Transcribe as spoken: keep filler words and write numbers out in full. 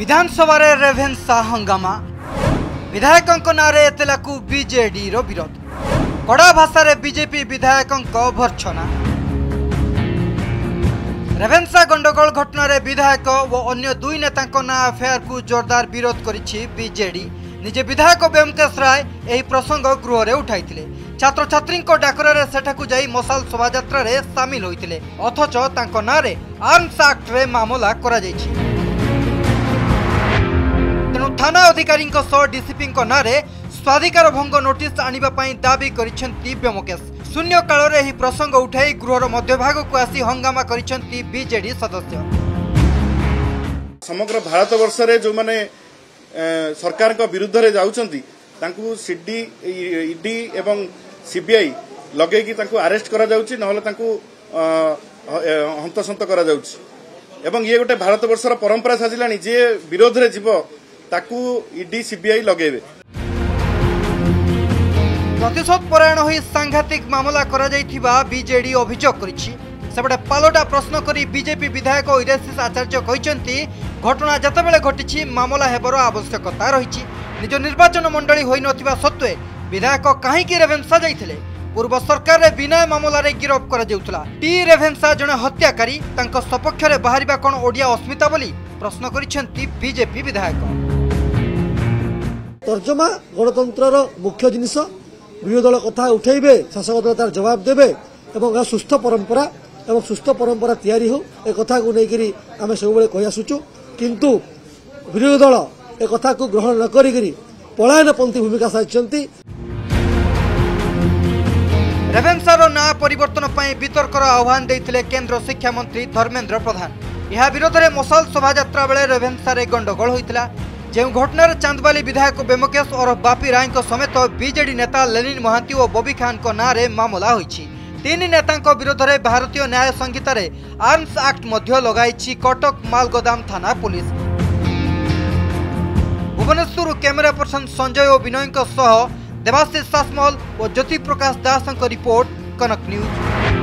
विधानसभा रेभेन्सा हंगामा विधायकों नारे एतलाकू बीजेडी रो विरोध कड़ा भाषा रे बीजेपी विधायकों भर्छना रेभेन्सा गंडगोल घटना रे विधायक व अन्य दुई नेता ना एफआईआर को जोरदार विरोध करिछि बीजेडी। निजे विधायक व्योमकेश राय एही प्रसंग गृह रे उठाइथिले। छात्र छात्री डाकरा रे सेठाकू जाई मसाल शोभायात्रा रे शामिल होइथिले, अथच तांको नारे आर्म्स एक्ट रे मामला करा जाइछि। तेणु थाना अधिकारी डीसीपी नारे स्वाधिकार भंग नोटिस आनिबा पई दाबी करिसेंती व्योमकेश। शून्य काल रे एही प्रसंग उठाई गृहर मध्यभाग को आसी हंगामा करिसेंती बीजेडी सदस्य। समग्र भारत वर्ष रे जो माने सरकार का विरुद्ध रे जाउछंती तांकू सीडी ईडी एवं सीबीआई लगे कि तांकू अरेस्ट करा जाउची, नहले तांकू हंतसंत करा जाउची। एवं ये गोटे भारत वर्षर परंपरा साजिलानी जे विरोध रे जीव ताकू ईडी सीबीआई लगेबे। प्रतिशोध परायण होई सांघातिक मामला करा जाइथिबा बीजेडी अभियोग करिछि। सेबडे पालोटा प्रश्न करी बीजेपी विधायक इरेशिष आचार्य कहिसेंती घटना जतबेले घटिछि मामला हेबर आवश्यकता रहिछि। निज निर्वाचन मंडली होई नथिबा सत्वे विधायक काहेकि रेभेन्सा जाइथिले? पूर्व सरकार रे बिना मामला रे गिरफ करा जाउथला। टी रेभेन्सा जने हत्याकारी तांको सपक्ष रे बाहरिबा कोन ओडिया अस्मिता बोली प्रश्न करिसेंती बीजेपी विधायक। तर्जमा गणतंत्रर मुख्य जिनिस विरोधी दल कथा उठेबे, शासक दल तार जवाब देबे एवं सुस्थ परंपरा एवं सुस्थ परंपरा तैयारी हो ए कथा को लेकरी आमे सब बेले कहि आसुचु। किंतु विरोधी दल ए कथा को ग्रहण न करिकरी पलायनपंथी भूमिका साजिचंती। रेभेन्सार ना परिवर्तन पई वितर्कर आह्वान देइथिले केंद्र शिक्षा मंत्री धर्मेंद्र प्रधान। यह विरोध में मसाल शोभायात्रा बेले रेभेन्सा रे गंडगोल होइतिला। जो घटनार चांदबाली विधायक व्योमकेश और बापी राय समेत बीजेडी नेता लेनिन महांती और बबी खान को नाँ मामला होइछि। तीन नेता विरोध में भारतीय न्याय संहिता रे आर्म्स एक्ट मध्य लगाई कटक मालगोदाम थाना police. Bhubaneswar camera person Sanjay और विनय सह देवाशीष सासमल और ज्योति प्रकाश दास रिपोर्ट कनक न्यूज।